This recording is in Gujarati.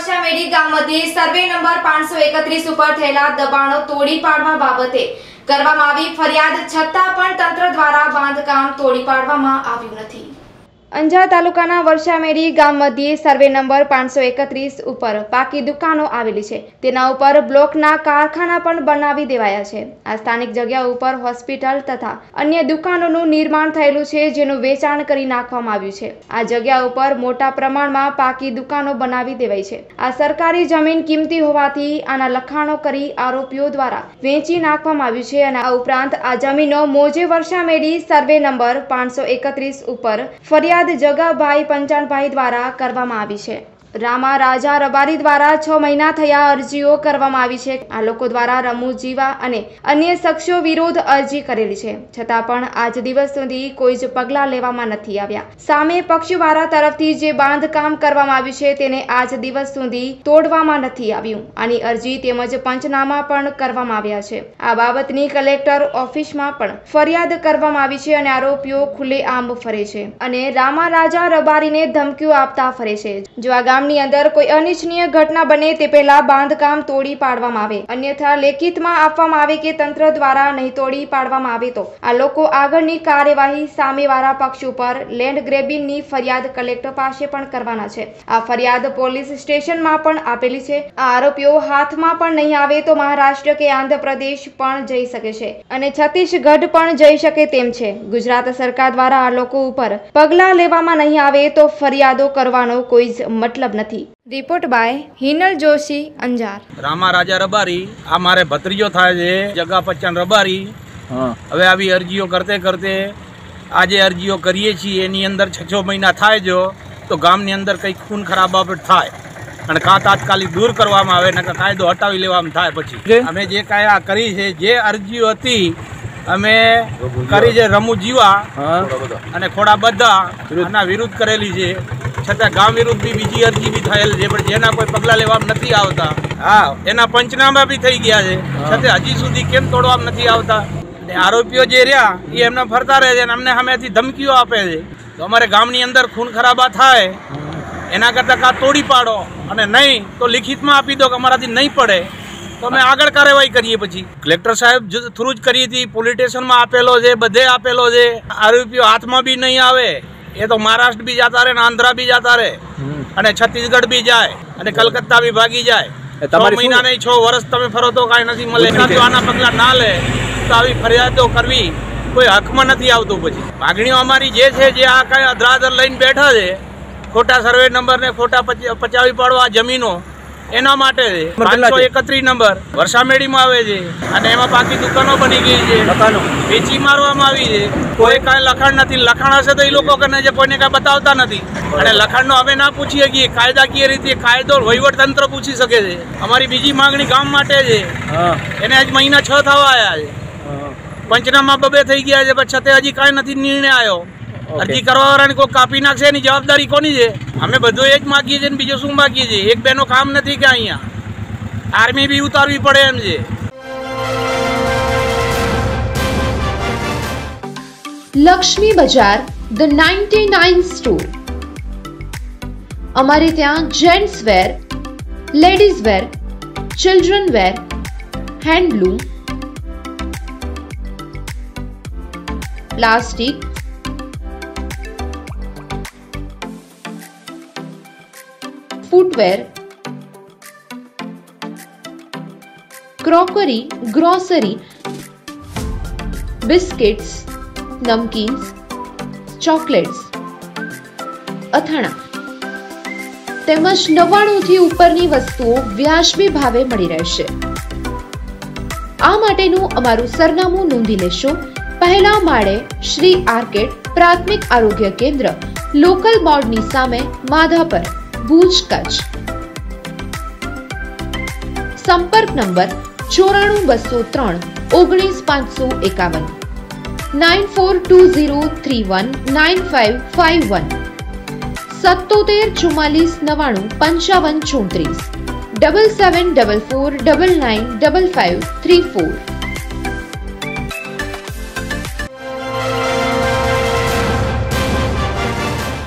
વર્ષામેડી ગામમાંથી સર્વે નંબર 531 ઉપર થયેલા દબાણો તોડી પાડવા બાબતે કરવામાં આવી ફરિયાદ છતાં પણ તંત્ર દ્વારા બાંધકામ તોડી પાડવામાં આવ્યું નથી। અંજાર તાલુકાના વર્ષામેડી ગામ મધ્યે સર્વે નંબર 531 ઉપર પાકી દુકાનો આવેલી છે। તેના ઉપર બ્લોકના કારખાના પણ બનાવી દેવાયા છે। આ સ્થાનિક જગ્યા ઉપર હોસ્પિટલ તથા અન્ય દુકાનોનું નિર્માણ થયેલું છે, જેનું વેચાણ કરી નાખવામાં આવ્યું છે। આ જગ્યા ઉપર મોટા પ્રમાણમાં પાકી દુકાનો બનાવી દેવાઈ છે। આ સરકારી જમીન કિંમતી હોવાથી આના લખાણો કરી આરોપીઓ દ્વારા વેચી નાખવામાં આવ્યું છે અને આ ઉપરાંત આ જમીનો મોજે વર્ષામેડી સર્વે નંબર 531 ઉપર ફરિયાદ જગાભાઈ પંચાણભાઈ દ્વારા કરવામાં આવી છે। રામા રાજા રબારી દ્વારા 6 મહિના થયા અરજીઓ કરવામાં આવી છે। આ લોકો દ્વારા રમૂજીવા અને અન્ય શખ્સો વિરુદ્ધ અરજી કરેલી છે, છતાં પણ આજ દિવસ સુધી કોઈ જ પગલાં લેવામાં નથી આવ્યા। સામે પક્ષવાળા તરફથી જે બાંધકામ કરવામાં આવ્યું છે તેને આજ દિવસ સુધી તોડવામાં નથી આવ્યું। આની અરજી તેમજ પંચનામા પણ કરવામાં આવ્યા છે। આ બાબતની કલેક્ટર ઓફિસમાં પણ ફરિયાદ કરવામાં આવી છે અને આરોપીઓ ખુલ્લેઆમ ફરે છે અને રામા રાજા રબારીને ધમકીઓ આપતા ફરે છે। જો આ ની અંદર કોઈ અનિચ્છનીય ઘટના બને તે પહેલા બાંધકામ તોડી પાડવામાં આવે, અન્યથા લેખિતમાં આપવામાં આવે કે તંત્ર દ્વારા નહીં તોડી પાડવામાં આવે તો આ લોકો આગળની કાર્યવાહી સામેવાળા પક્ષ ઉપર લેન્ડ ગ્રેબિંગની ફરિયાદ કલેક્ટર પાસે પણ કરવાના છે। આ ફરિયાદ પોલીસ સ્ટેશનમાં પણ આપેલી છે। આ આરોપીઓ હાથમાં પણ નહીં આવે તો મહારાષ્ટ્ર કે આંધ્રપ્રદેશ પણ જઈ શકે છે અને છત્તીસગઢ પણ જઈ શકે તેમ છે। ગુજરાત સરકાર દ્વારા આ લોકો ઉપર પગલાં લેવામાં નહીં આવે તો ફરિયાદો કરવાનો કોઈ જ મતલબ નથી। Report by Hinal Joshi, Anjar. रामा राजा रबारी आ मारे भत्रीजो थाय छे, जगा पचान रबारी। हवे आवी अरजीओ करते करते आजे अरजीओ करीए छीए एनी अंदर 6 महीना थाय जो तो गामनी अंदर कई खून खराबा थाय અને કાં તાત્કાલિક દૂર કરવામાં આવે ને કાયદો હટાવી લેવામાં થાય। પછી અમે જે કાંઈ આ કરી છે, જે અરજીઓ હતી અમે કરી છે રમૂજીવા અને ખોડા બધા આના વિરુદ્ધ કરેલી છે, છતાં ગામ વિરુદ્ધ બી બીજી અરજી બી થયેલ છે, પણ જેના કોઈ પગલાં લેવામાં નથી આવતા। હા, એના પંચનામા બી થઈ ગયા છે, છતાં હજી સુધી કેમ તોડવામાં નથી આવતા? આરોપીઓ જે રહ્યા એ એમને ફરતા રહે છે અને અમને સામેથી ધમકીઓ આપે છે। તો અમારે ગામની અંદર ખૂન ખરાબા થાય એના કરતાં કાં તોડી પાડો અને નહીં તો લિખિતમાં આપી દો કે અમારાથી નહીં પડે તો અમે આગળ કાર્યવાહી કરીએ। પછી કલેક્ટર સાહેબ થ્રુ જ કરી હતી, પોલીસ સ્ટેશનમાં આપેલો છે, બધે આપેલો છે। આરોપીઓ હાથમાં બી નહીં આવે એ તો મહારાષ્ટ્ર બી જતા રહે ને આંધ્રા બી જતા રહે અને છત્તીસગઢ બી જાય અને કલકત્તા બી ભાગી જાય। 6 મહિના નહીં 6 વર્ષ તમે ફરો તો કાંઈ નથી મળે। જો આના પગલાં ના લે તો આવી ફરિયાદો કરવી કોઈ હકમાં નથી આવતું। પછી માગણીઓ અમારી જે છે, જે આ કાંઈ અધરાધર લઈને બેઠા છે, ખોટા સર્વે નંબર ને ખોટા પચાવી પાડવા જમીનો એના માટે છે। 531 નંબર વર્ષામેડીમાં આવે છે અને એમાં પાકી દુકાનો બની ગઈ છે, વેચી મારવામાં આવી છે। કોઈ કાંઈ લખાણ નથી, લખાણ હશે તો એ લોકો કને જે કોઈને કાંઈ બતાવતા નથી અને લખાણનો અમે ના પૂછી શકીએ। કાયદાકીય રીતે કાયદો વહીવટ તંત્ર પૂછી શકે છે। અમારી બીજી માંગણી ગામ માટે છે, એને આજ મહિના 6 થવા આવ્યા છે, પંચનામા 2 થઈ ગયા છે, પણ છતાં હજી કાંઈ નથી નિર્ણય આવ્યો। અરજી કરવા વાળાને કોઈ કાપી નાખશે એની જવાબદારી કોની છે? અમે બધું એ જ માગીએ છીએ, બીજું શું માગીએ છીએ? એક બેનો કામ નથી કે અહીંયા આર્મી બી ઉતારવી પડે એમ છે। લક્ષ્મી બજાર ધ 99 સ્ટોર। અમારે ત્યાં gents wear, ladies wear, children wear, handloom, plastic, footwear, crockery, grocery, biscuits, namkeens, chocolates, અથાણા તેમજ 99 થી ઉપરની વસ્તુઓ વ્યાજબી ભાવે મળી રહેશે। આ માટેનું અમારું સરનામું નોંધી લેશો। પહેલા માળે શ્રી આર્કેડ પ્રાથમિક આરોગ્ય કેન્દ્ર, લોકલ બોર્ડની સામે, માધાપર, ભુજ, કચ્છ। संपर्क नंबर 94 203 19 551 9420319551 77 44 99 55 34 7744 995534।